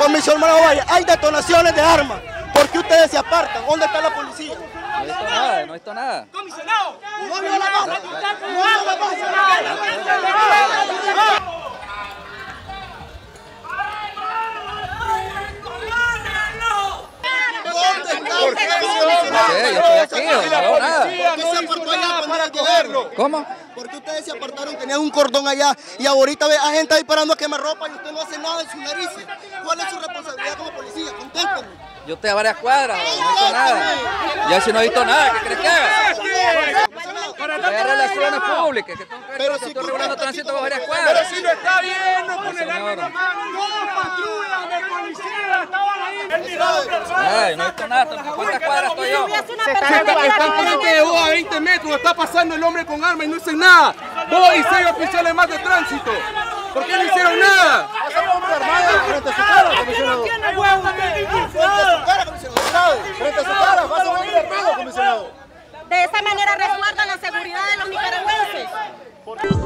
Comisionado Valle, hay detonaciones de armas. ¿Por qué ustedes se apartan? ¿Dónde está la policía? No he visto nada, no he visto nada. ¡Comisionado! ¡No vio la mano! ¿Por qué? Yo estoy aquí, no veo nada. ¿Cómo? ¿Por qué ustedes se apartaron? Tenían un cordón allá y ahorita ve a gente disparando a quemarropa y usted no hace nada en su nariz. ¿Cuál es su responsabilidad como policía? Conténtenme. Yo estoy a varias cuadras, no he visto nada. Ya si no he visto nada, ¿qué crees que haga? Hay relaciones públicas, que estoy regulando tránsito a varias cuadras. Pero si no está bien, no pone el arma en la mano. ¡No, patrullas de policía estaban ahí! Ay, no he visto nada, ¿cuántas cuadras estoy yo? Están frente de vos a 20 metros, está pasando el hombre con arma y no hicieron nada. Vos y 6 oficiales más de tránsito. ¿Por qué no hicieron nada? Frente a su cara, comisionado. Frente a su cara, vas a venir armado, comisionado. De esa manera resguardan la seguridad de los nicaragüenses.